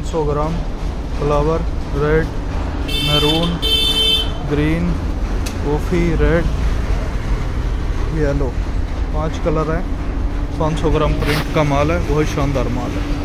500 gram flower, red, maroon, green, coffee, red, yellow, 5 colour हैं। 500 ग्राम print का माल है, बहुत शानदार माल है।